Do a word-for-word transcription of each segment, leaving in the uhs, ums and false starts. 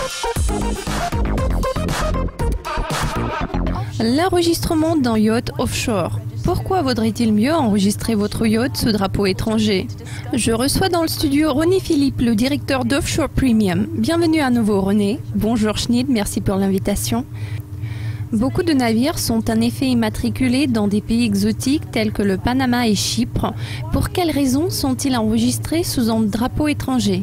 L'enregistrement d'un yacht offshore. Pourquoi vaudrait-il mieux enregistrer votre yacht sous drapeau étranger? Je reçois dans le studio René Philippe, le directeur d'Offshore Premium. Bienvenue à nouveau René. Bonjour Schneid, merci pour l'invitation. Beaucoup de navires sont en effet immatriculés dans des pays exotiques tels que le Panama et Chypre. Pour quelles raisons sont-ils enregistrés sous un drapeau étranger?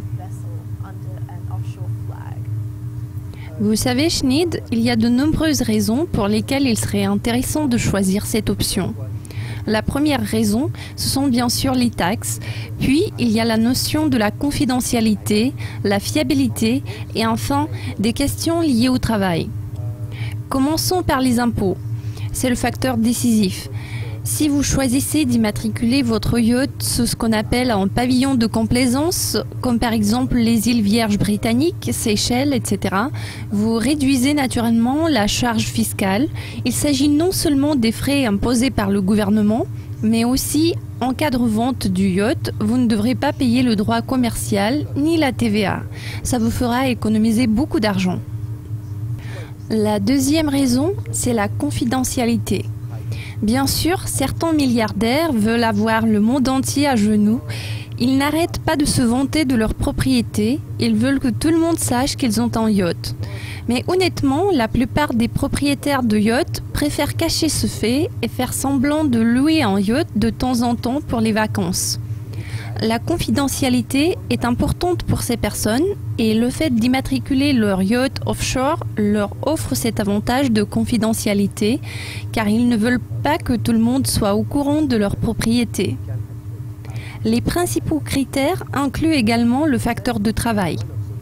Vous savez, Schneid, il y a de nombreuses raisons pour lesquelles il serait intéressant de choisir cette option. La première raison, ce sont bien sûr les taxes, puis il y a la notion de la confidentialité, la fiabilité et enfin des questions liées au travail. Commençons par les impôts. C'est le facteur décisif. Si vous choisissez d'immatriculer votre yacht sous ce qu'on appelle un pavillon de complaisance, comme par exemple les îles Vierges britanniques, Seychelles, et cetera, vous réduisez naturellement la charge fiscale. Il s'agit non seulement des frais imposés par le gouvernement, mais aussi, en cas de revente du yacht, vous ne devrez pas payer le droit commercial ni la T V A. Ça vous fera économiser beaucoup d'argent. La deuxième raison, c'est la confidentialité. Bien sûr, certains milliardaires veulent avoir le monde entier à genoux. Ils n'arrêtent pas de se vanter de leur propriété. Ils veulent que tout le monde sache qu'ils ont un yacht. Mais honnêtement, la plupart des propriétaires de yachts préfèrent cacher ce fait et faire semblant de louer un yacht de temps en temps pour les vacances. La confidentialité est importante pour ces personnes et le fait d'immatriculer leur yacht offshore leur offre cet avantage de confidentialité car ils ne veulent pas que tout le monde soit au courant de leur propriété. Les principaux critères incluent également le facteur de travail.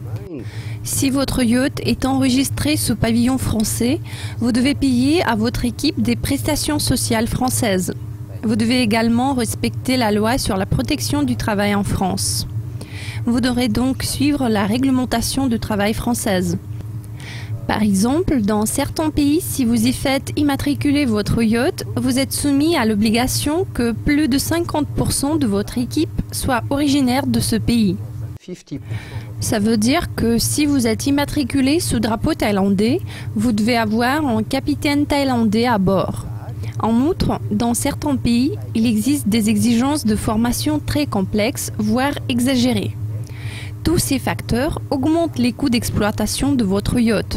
Si votre yacht est enregistré sous pavillon français, vous devez payer à votre équipe des prestations sociales françaises. Vous devez également respecter la loi sur la protection du travail en France. Vous devrez donc suivre la réglementation du travail française. Par exemple, dans certains pays, si vous y faites immatriculer votre yacht, vous êtes soumis à l'obligation que plus de cinquante pour cent de votre équipe soit originaire de ce pays. Ça veut dire que si vous êtes immatriculé sous drapeau thaïlandais, vous devez avoir un capitaine thaïlandais à bord. En outre, dans certains pays, il existe des exigences de formation très complexes, voire exagérées. Tous ces facteurs augmentent les coûts d'exploitation de votre yacht.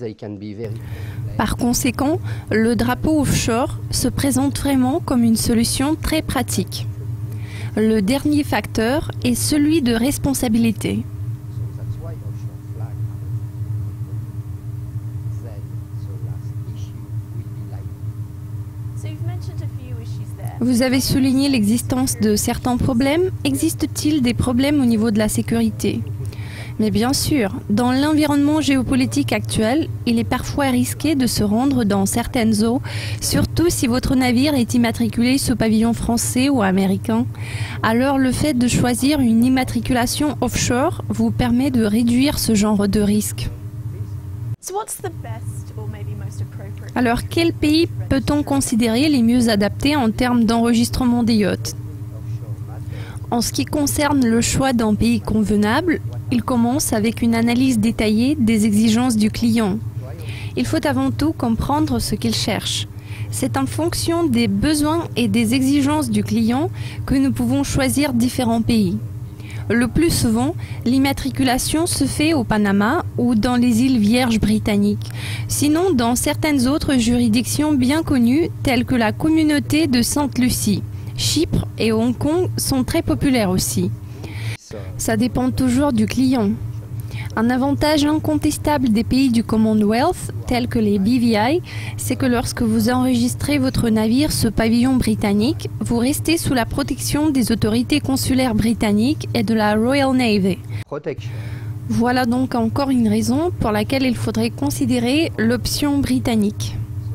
Par conséquent, le drapeau offshore se présente vraiment comme une solution très pratique. Le dernier facteur est celui de responsabilité. Vous avez souligné l'existence de certains problèmes. Existe-t-il des problèmes au niveau de la sécurité? Mais bien sûr, dans l'environnement géopolitique actuel, il est parfois risqué de se rendre dans certaines eaux, surtout si votre navire est immatriculé sous pavillon français ou américain. Alors le fait de choisir une immatriculation offshore vous permet de réduire ce genre de risque. Alors, quel pays peut-on considérer les mieux adaptés en termes d'enregistrement des yachts? En ce qui concerne le choix d'un pays convenable, il commence avec une analyse détaillée des exigences du client. Il faut avant tout comprendre ce qu'il cherche. C'est en fonction des besoins et des exigences du client que nous pouvons choisir différents pays. Le plus souvent, l'immatriculation se fait au Panama ou dans les îles Vierges britanniques. Sinon, dans certaines autres juridictions bien connues, telles que la communauté de Sainte-Lucie, Chypre et Hong Kong sont très populaires aussi. Ça dépend toujours du client. Un avantage incontestable des pays du Commonwealth, tels que les B V I, c'est que lorsque vous enregistrez votre navire sous pavillon britannique, vous restez sous la protection des autorités consulaires britanniques et de la Royal Navy. Voilà donc encore une raison pour laquelle il faudrait considérer l'option britannique.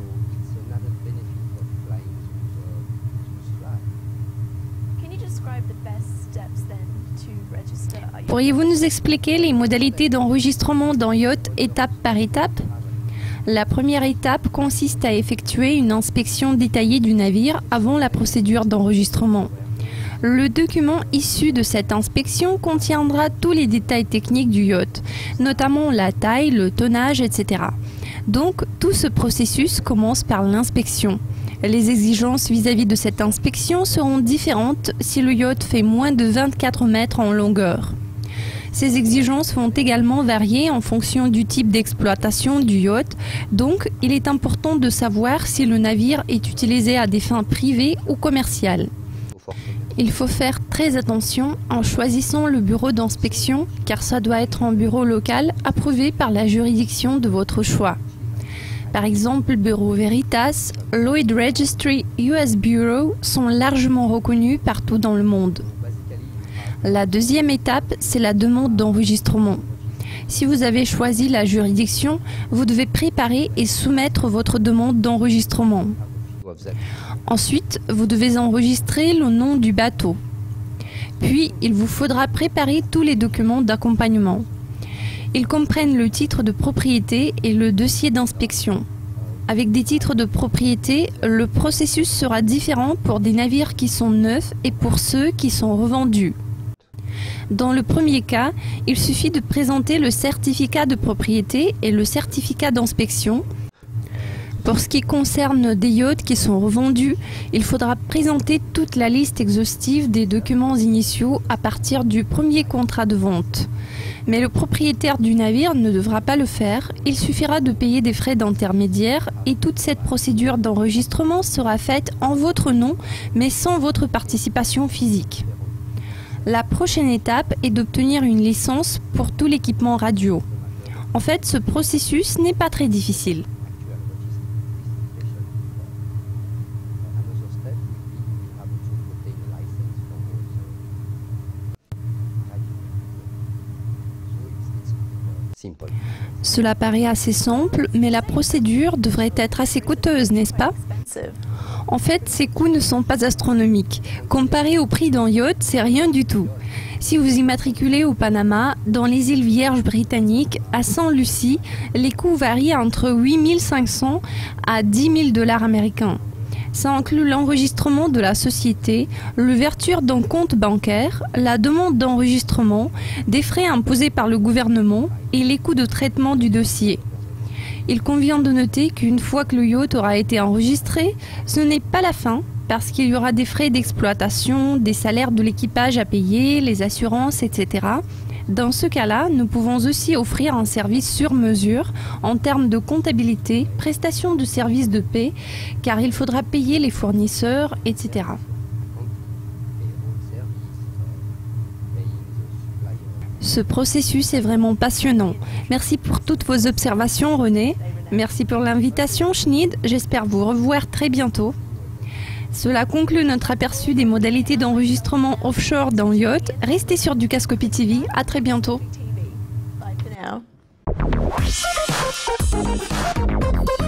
Pourriez-vous nous expliquer les modalités d'enregistrement d'un yacht étape par étape? La première étape consiste à effectuer une inspection détaillée du navire avant la procédure d'enregistrement. Le document issu de cette inspection contiendra tous les détails techniques du yacht, notamment la taille, le tonnage, et cetera. Donc, tout ce processus commence par l'inspection. Les exigences vis-à-vis de cette inspection seront différentes si le yacht fait moins de vingt-quatre mètres en longueur. Ces exigences vont également varier en fonction du type d'exploitation du yacht, donc il est important de savoir si le navire est utilisé à des fins privées ou commerciales. Il faut faire très attention en choisissant le bureau d'inspection, car ça doit être un bureau local approuvé par la juridiction de votre choix. Par exemple, Bureau Veritas, Lloyd Registry, U S Bureau sont largement reconnus partout dans le monde. La deuxième étape, c'est la demande d'enregistrement. Si vous avez choisi la juridiction, vous devez préparer et soumettre votre demande d'enregistrement. Ensuite, vous devez enregistrer le nom du bateau. Puis, il vous faudra préparer tous les documents d'accompagnement. Ils comprennent le titre de propriété et le dossier d'inspection. Avec des titres de propriété, le processus sera différent pour des navires qui sont neufs et pour ceux qui sont revendus. Dans le premier cas, il suffit de présenter le certificat de propriété et le certificat d'inspection. Pour ce qui concerne des yachts qui sont revendus, il faudra présenter toute la liste exhaustive des documents initiaux à partir du premier contrat de vente. Mais le propriétaire du navire ne devra pas le faire, il suffira de payer des frais d'intermédiaire et toute cette procédure d'enregistrement sera faite en votre nom, mais sans votre participation physique. La prochaine étape est d'obtenir une licence pour tout l'équipement radio. En fait, ce processus n'est pas très difficile. Cela paraît assez simple, mais la procédure devrait être assez coûteuse, n'est-ce pas? En fait, ces coûts ne sont pas astronomiques. Comparé au prix d'un yacht, c'est rien du tout. Si vous immatriculez au Panama, dans les îles Vierges britanniques, à Saint Lucie, les coûts varient entre huit mille cinq cents à dix mille dollars américains. Ça inclut l'enregistrement de la société, l'ouverture d'un compte bancaire, la demande d'enregistrement, des frais imposés par le gouvernement et les coûts de traitement du dossier. Il convient de noter qu'une fois que le yacht aura été enregistré, ce n'est pas la fin, parce qu'il y aura des frais d'exploitation, des salaires de l'équipage à payer, les assurances, et cetera. Dans ce cas-là, nous pouvons aussi offrir un service sur mesure en termes de comptabilité, prestation de services de paie, car il faudra payer les fournisseurs, et cetera. Ce processus est vraiment passionnant. Merci pour toutes vos observations, René. Merci pour l'invitation, Schneid. J'espère vous revoir très bientôt. Cela conclut notre aperçu des modalités d'enregistrement offshore dans le yacht. Restez sur Dukascopy T V. À très bientôt. Bye for now.